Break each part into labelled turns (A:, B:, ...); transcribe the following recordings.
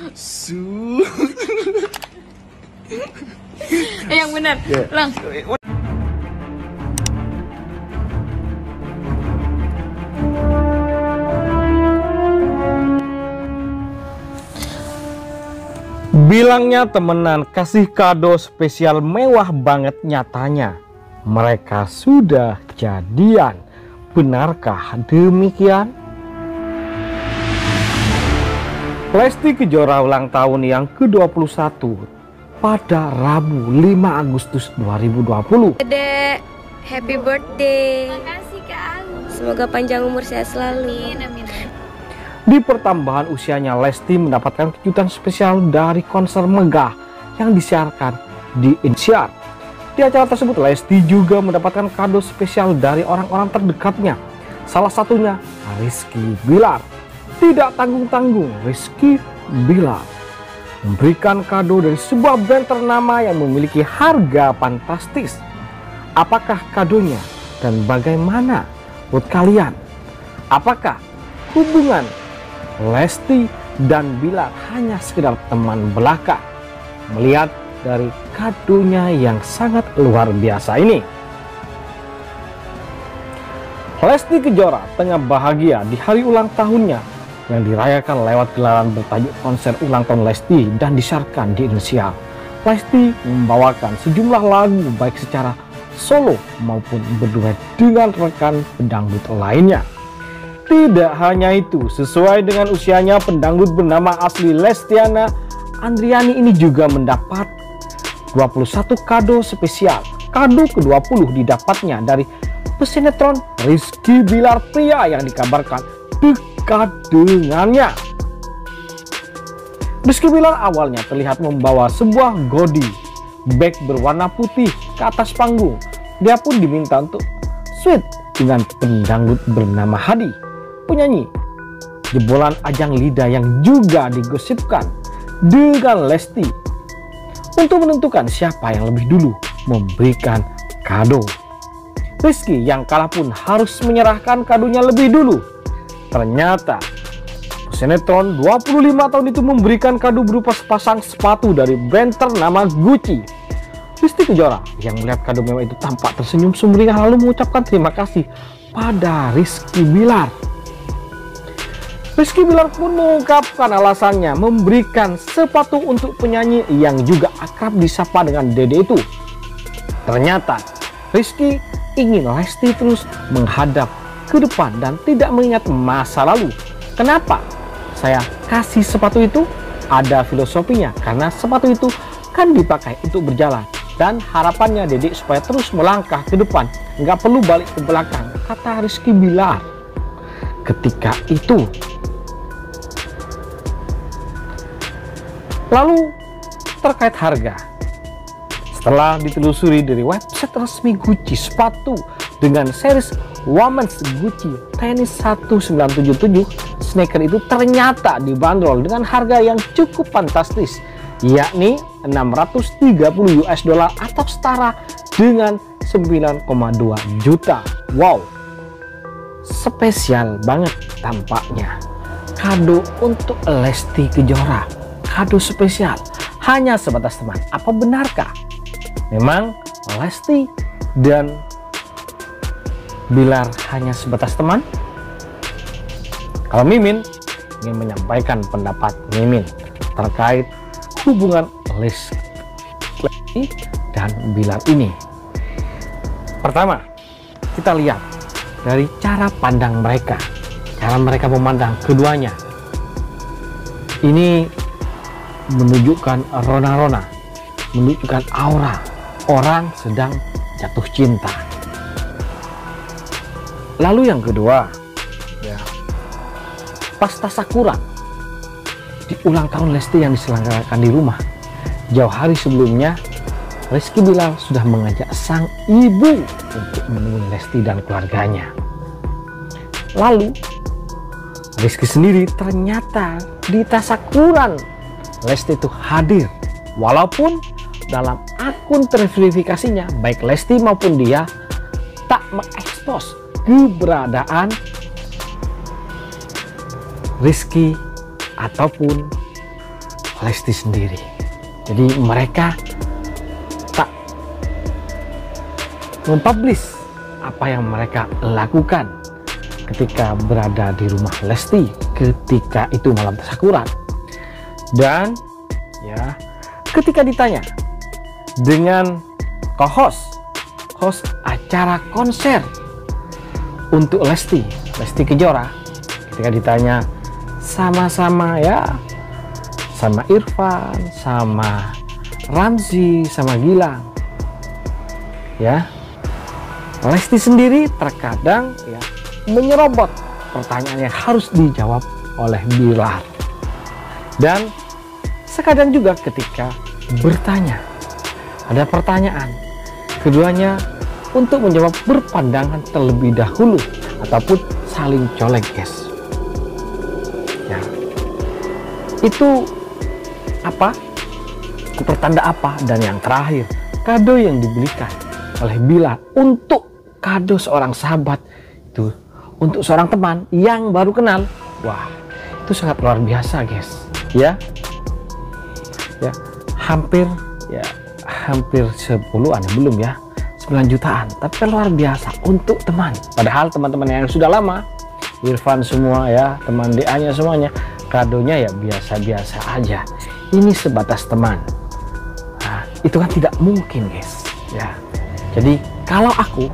A: Su.
B: Yang benar. Ulang.
C: Bilangnya temenan, kasih kado spesial mewah banget, nyatanya mereka sudah jadian. Benarkah demikian? Lesti Kejora ulang tahun yang ke-21 pada Rabu 5 Agustus 2020.
D: Dek, happy birthday.
B: Makasih Kak.
D: Semoga panjang umur, sehat selalu.
B: Amin.
C: Di pertambahan usianya, Lesti mendapatkan kejutan spesial dari konser megah yang disiarkan di Indosiar. Di acara tersebut, Lesti juga mendapatkan kado spesial dari orang-orang terdekatnya. Salah satunya Rizky Bilar. Tidak tanggung-tanggung, Rizky Bilar memberikan kado dari sebuah brand ternama yang memiliki harga fantastis. Apakah kadonya dan bagaimana menurut kalian? Apakah hubungan Lesti dan Bilar hanya sekedar teman belaka? Melihat dari kadonya yang sangat luar biasa ini, Lesti Kejora tengah bahagia di hari ulang tahunnya yang dirayakan lewat gelaran bertajuk konser ulang tahun Lesti dan disiarkan di Indonesia. Lesti membawakan sejumlah lagu baik secara solo maupun berduet dengan rekan pendangdut lainnya. Tidak hanya itu, sesuai dengan usianya, pendangdut bernama asli Lestiana Andriani ini juga mendapat 21 kado spesial. Kado ke-20 didapatnya dari pesinetron Rizky Bilar, pria yang dikabarkan dekat dengannya. Rizky Bilar awalnya terlihat membawa sebuah godi bag berwarna putih ke atas panggung. Dia pun diminta untuk sweet dengan pendangdut bernama Hadi, penyanyi jebolan Ajang Lida yang juga digosipkan dengan Lesti, untuk menentukan siapa yang lebih dulu memberikan kado. Rizky yang kalah pun harus menyerahkan kadonya lebih dulu. Ternyata sinetron 25 tahun itu memberikan kado berupa sepasang sepatu dari brand ternama Gucci. Lesti Kejora yang melihat kado mewah itu tampak tersenyum sumringah lalu mengucapkan terima kasih pada Rizky Bilar. Rizky Bilar pun mengungkapkan alasannya memberikan sepatu untuk penyanyi yang juga akrab disapa dengan Dede itu. Ternyata Rizky ingin Lesti terus menghadap ke depan dan tidak mengingat masa lalu. Kenapa saya kasih sepatu itu? Ada filosofinya, karena sepatu itu kan dipakai untuk berjalan dan harapannya Dede supaya terus melangkah ke depan, nggak perlu balik ke belakang, kata Rizky Bilar ketika itu. Lalu terkait harga, setelah ditelusuri dari website resmi Gucci, sepatu dengan series Women's Gucci Tennis 1977 sneaker itu ternyata dibanderol dengan harga yang cukup fantastis, yakni 630 US dollar atau setara dengan 9,2 juta. Wow, spesial banget tampaknya kado untuk Lesti Kejora. Kado spesial hanya sebatas teman. Apa benarkah memang Lesti dan Bilar hanya sebatas teman? Kalau Mimin ingin menyampaikan pendapat Mimin terkait hubungan Lesti dan Bilar ini. Pertama, kita lihat dari cara pandang mereka, cara mereka memandang keduanya. Ini menunjukkan rona-rona, menunjukkan aura orang sedang jatuh cinta. Lalu yang kedua, ya, pas tasakuran di ulang tahun Lesti yang diselenggarakan di rumah, jauh hari sebelumnya Rizky Bilar sudah mengajak sang ibu untuk menemui Lesti dan keluarganya. Lalu Rizky sendiri ternyata di tasakuran Lesti itu hadir, walaupun dalam akun terverifikasinya baik Lesti maupun dia tak mengekspos keberadaan Rizky ataupun Lesti sendiri. Jadi mereka tak mempublish apa yang mereka lakukan ketika berada di rumah Lesti ketika itu malam tasyakuran. Dan ya, ketika ditanya dengan host acara konser untuk Lesti Kejora, ketika ditanya sama-sama ya, sama Irfan, sama Ramzy, sama Gilang, ya, Lesti sendiri terkadang ya menyerobot pertanyaan yang harus dijawab oleh Bilar. Dan sekadang juga ketika bertanya, ada pertanyaan, keduanya untuk menjawab berpandangan terlebih dahulu ataupun saling colek, guys. Ya, itu apa? Pertanda apa? Dan yang terakhir, kado yang dibelikan oleh Bilar untuk kado seorang sahabat itu, untuk seorang teman yang baru kenal. Wah, itu sangat luar biasa, guys. Ya, hampir 10-an, belum ya, 9 jutaan, tapi kan luar biasa untuk teman. Padahal teman-teman yang sudah lama, Irfan semua ya, teman DA-nya semuanya, kadonya ya biasa-biasa aja. Ini sebatas teman. Nah, itu kan tidak mungkin, guys. Ya, jadi kalau aku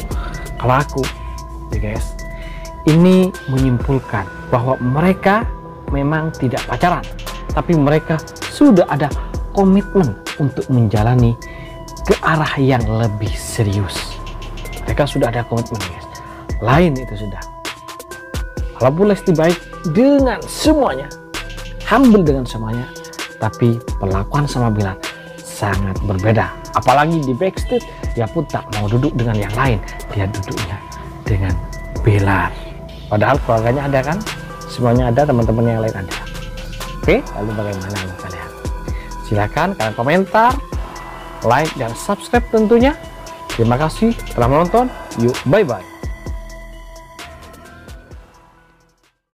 C: ya guys, ini menyimpulkan bahwa mereka memang tidak pacaran, tapi mereka sudah ada komitmen untuk menjalani ke arah yang lebih serius. Mereka sudah ada komitmen, guys. Lain itu sudah. Walaupun Lesti baik dengan semuanya, humble dengan semuanya, tapi perlakuan sama Bilar sangat berbeda. Apalagi di backstage, dia pun tak mau duduk dengan yang lain, dia duduknya dengan Bilar. Padahal keluarganya ada kan, semuanya ada, teman-teman yang lain ada. Oke, lalu bagaimana menurut kalian? Silahkan kalian komentar, like, dan subscribe tentunya. Terima kasih telah menonton. Yuk, bye-bye.